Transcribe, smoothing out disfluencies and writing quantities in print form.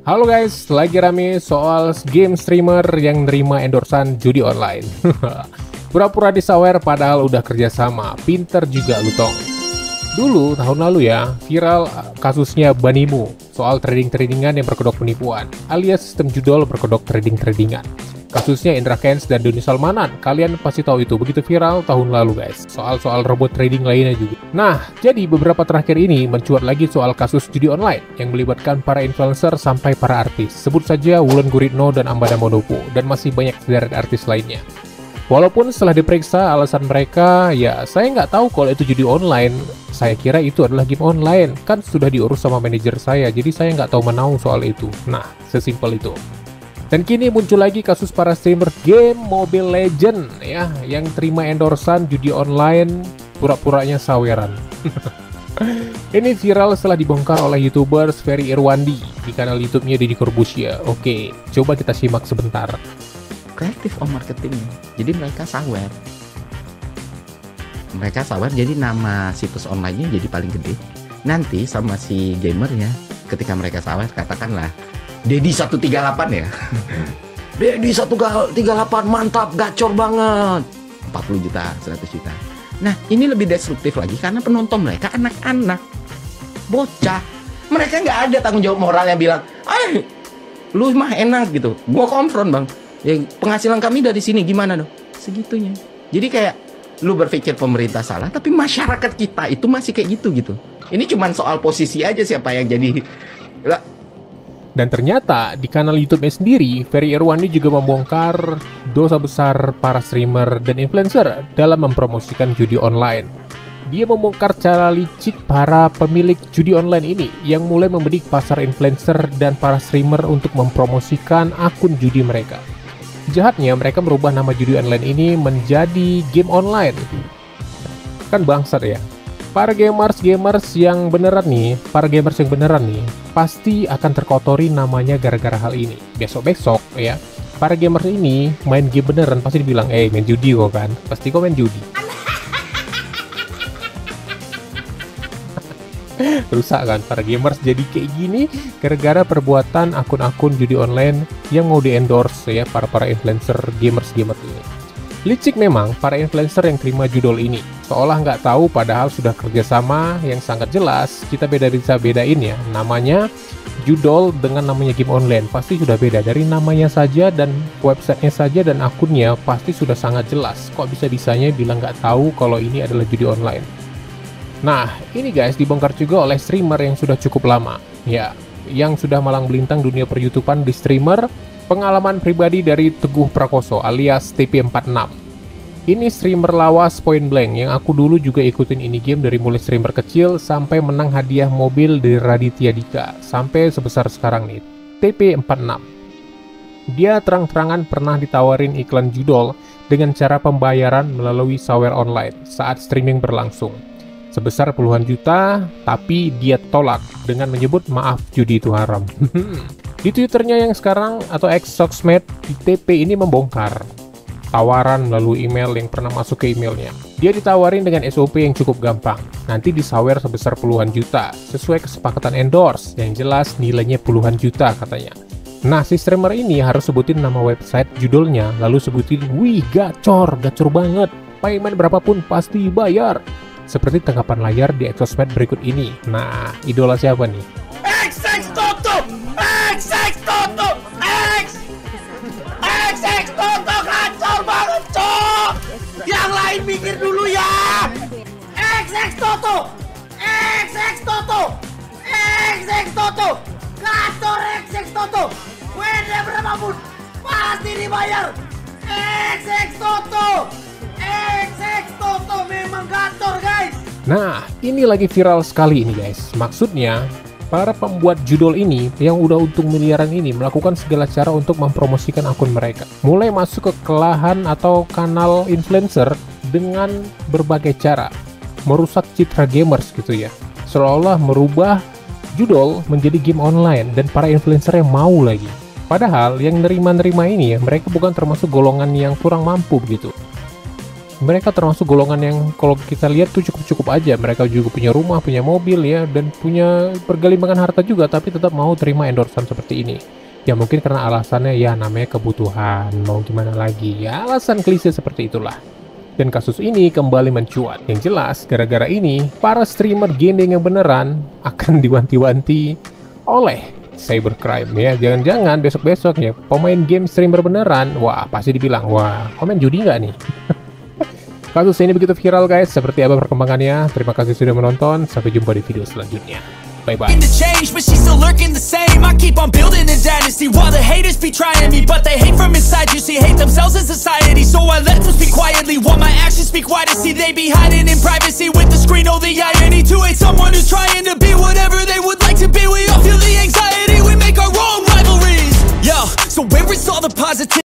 Halo guys, lagi rame soal game streamer yang nerima endorsan judi online. Pura-pura disawer padahal udah kerjasama, pinter juga lu tong. Dulu, tahun lalu ya, viral kasusnya Banimu, soal trading-tradingan yang berkedok penipuan, alias sistem judol berkedok trading-tradingan. Kasusnya Indra Kents dan Doni Salmanan, kalian pasti tahu itu, begitu viral tahun lalu guys. Soal-soal robot trading lainnya juga. Nah, jadi beberapa terakhir ini mencuat lagi soal kasus judi online yang melibatkan para influencer sampai para artis. Sebut saja Wulan Guritno dan Ambada Monopo, dan masih banyak sederet artis lainnya. Walaupun setelah diperiksa alasan mereka, ya saya nggak tahu kalau itu judi online. Saya kira itu adalah game online, kan sudah diurus sama manajer saya, jadi saya nggak tahu menau soal itu. Nah, sesimpel itu. Dan kini muncul lagi kasus para streamer game Mobile Legend ya, yang terima endorsan judi online pura-puranya saweran. Ini viral setelah dibongkar oleh YouTubers Ferry Irwandi di kanal YouTube-nya Deddy Corbuzier. Oke, coba kita simak sebentar. Kreatif marketing, jadi mereka sawer. Jadi nama situs online-nya jadi paling gede. Nanti sama si gamernya, ketika mereka sawer, katakanlah Dedi 138 ya. Dedi 138 mantap, gacor banget. 40 juta, 100 juta. Nah, ini lebih destruktif lagi karena penonton mereka anak-anak, bocah. Mereka nggak ada tanggung jawab moral yang bilang, lu mah enak gitu. Gua konfront bang. Ya, penghasilan kami dari sini gimana dong? Segitunya. Jadi kayak lu berpikir pemerintah salah, tapi masyarakat kita itu masih kayak gitu. Ini cuman soal posisi aja siapa yang jadi. Dan ternyata di kanal YouTube-nya sendiri, Ferry Irwandi juga membongkar dosa besar para streamer dan influencer dalam mempromosikan judi online. Dia membongkar cara licik para pemilik judi online ini yang mulai membidik pasar influencer dan para streamer untuk mempromosikan akun judi mereka. Jahatnya, mereka merubah nama judi online ini menjadi game online. Kan bangsat ya. Para gamers yang beneran nih, pasti akan terkotori namanya gara-gara hal ini. Besok-besok ya, para gamers ini main game beneran pasti dibilang, main judi kok kan? Pasti kok main judi. Rusak kan para gamers jadi kayak gini gara-gara perbuatan akun-akun judi online yang mau di-endorse ya para influencer gamers ini. Licik memang para influencer yang terima judol ini, seolah nggak tahu padahal sudah kerjasama yang sangat jelas. Kita bisa bedain ya, namanya judol dengan namanya game online pasti sudah beda. Dari namanya saja dan websitenya saja dan akunnya pasti sudah sangat jelas. Kok bisa-bisanya bilang nggak tahu kalau ini adalah judi online? Nah, ini guys dibongkar juga oleh streamer yang sudah cukup lama, ya, yang sudah malang melintang dunia per-YouTubean di streamer. Pengalaman pribadi dari Teguh Prakoso alias TP46. Ini streamer lawas point blank yang aku dulu juga ikutin ini game dari mulai streamer kecil sampai menang hadiah mobil dari Raditya Dika sampai sebesar sekarang nih, TP46. Dia terang-terangan pernah ditawarin iklan judol dengan cara pembayaran melalui sawer online saat streaming berlangsung sebesar puluhan juta, tapi dia tolak dengan menyebut maaf judi itu haram. Di Twitternya yang sekarang atau ex-sosmed, TP ini membongkar tawaran melalui email yang pernah masuk ke emailnya. Dia ditawarin dengan SOP yang cukup gampang, nanti disawer sebesar puluhan juta, sesuai kesepakatan endorse, yang jelas nilainya puluhan juta katanya. Nah, si streamer ini harus sebutin nama website judulnya, lalu sebutin, wih gacor banget, payment berapapun pasti bayar. Seperti tanggapan layar di ex-sosmed berikut ini. Nah, idola siapa nih? XX Toto kacau banget cok. Yang lain mikir dulu ya. XX Toto gacor. XX Toto WD berapapun pasti dibayar. XX Toto memang gacor guys. Nah, ini lagi viral sekali ini guys. Maksudnya para pembuat judul ini yang udah untung miliaran ini melakukan segala cara untuk mempromosikan akun mereka. Mulai masuk ke kelahan atau kanal influencer dengan berbagai cara. Merusak citra gamers gitu ya. Seolah merubah judul menjadi game online dan para influencer yang mau lagi. Padahal yang nerima-nerima ini ya, mereka bukan termasuk golongan yang kurang mampu gitu. mereka termasuk golongan yang kalau kita lihat tuh cukup-cukup aja. Mereka juga punya rumah, punya mobil ya, dan punya pergelimbangan harta juga, tapi tetap mau terima endorsean seperti ini. Ya mungkin karena alasannya ya namanya kebutuhan, mau gimana lagi, ya alasan klise seperti itulah. Dan kasus ini kembali mencuat. Yang jelas, gara-gara ini, para streamer gaming yang beneran akan diwanti-wanti oleh cybercrime ya. Jangan-jangan besok-besok ya, pemain game streamer beneran, wah pasti dibilang, wah komen judi nggak nih? Kasus ini begitu viral guys, seperti apa perkembangannya? Terima kasih sudah menonton, sampai jumpa di video selanjutnya. Bye-bye. To change, but she's still lurking the same. I keep on building a dynasty while the haters be trying me, but they hate from inside. You see, hate themselves in society, so I let them speak quietly while my actions speak wider. See, they be hiding in privacy with the screen. Oh, the irony to hate someone who's trying to be whatever they would like to be. We all feel the anxiety, we make our own rivalries. Yo, so where is all the positivity?